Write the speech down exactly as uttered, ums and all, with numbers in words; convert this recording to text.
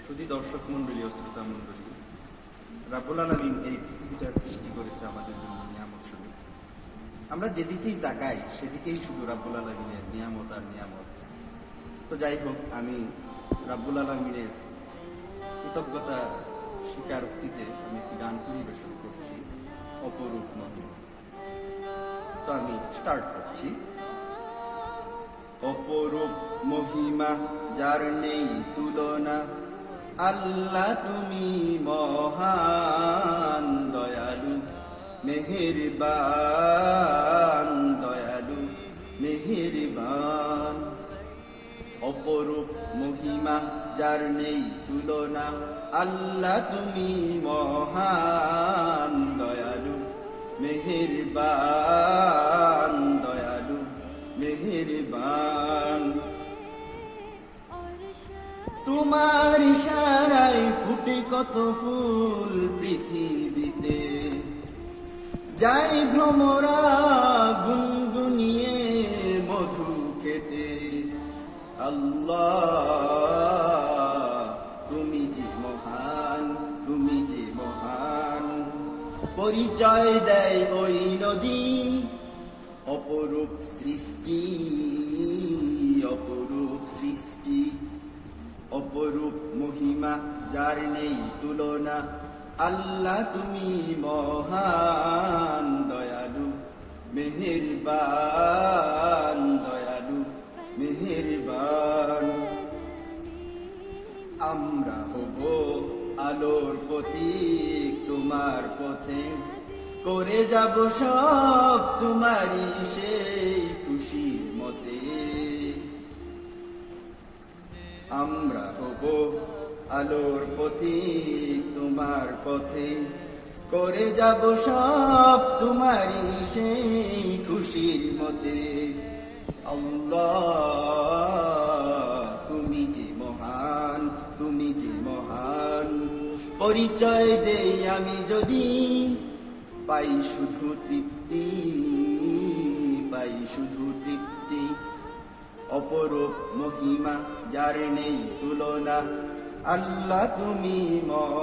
শুধু দর্শক মন্ডলী ও শ্রোতা মন্ডলী, রাব্বুল আলামিন এই পৃথিবীটা সৃষ্টি করেছে আমাদের জন্য নিয়ামত স্বরূপ। আমরা যেদিকেই তাকাই সেদিকেই শুধু রাব্বুল আলামিনের নিয়ামত আর নিয়ামত। তো যাই হোক, আমি রাব্বুল আলামিনের কৃতজ্ঞতা স্বীকারোক্তিতে আমি একটি গান পরিবেশন করছি, অপরূপ মহিমা। তো আমি স্টার্ট করছি। অপরূপ মহিমা যার নেই তুলনা, আল্লাহ তুমি মহান দয়ালু মেহেরবান, দয়ালু মেহেরবান। অপরূপ মহিমা যার নেই তুলনা, আল্লাহ তুমি মহান দয়ালু মেহেরবান, দয়ালু মেহেরবান। তোমার ইশারায় ফুটে কত ফুল পৃথিবীতে, যাই ভ্রমরা গুনগুনিয়ে মধু খেতে। আল্লাহ তুমি যে মহান, তুমি যে মহান। পরিচয় দেয় ওই নদী, অপরূপ সৃষ্টি, অপরূপ সৃষ্টি। অপরূপ মহিমা যার নেই তুলনা, আল্লাহ তুমি মহান দয়ালু মেহেরবান, দয়ালু মেহেরবান। আমরা হব আলোর পথিক তোমার পথে, করে যাব সব তোমারই সেই খুশির মতে। আমরা হব আলোর পথিক তোমার পথে, করে যাব সব তোমারই সেই খুশির মতে। আল্লাহ তুমি যে মহান, তুমি যে মহান। পরিচয় দেই আমি যদি, পাই শুধু তৃপ্তি, পাই শুধু তৃপ্তি। অপরূপ মহিমা যার নেই তুলনা, আল্লাহ তুমি মহান।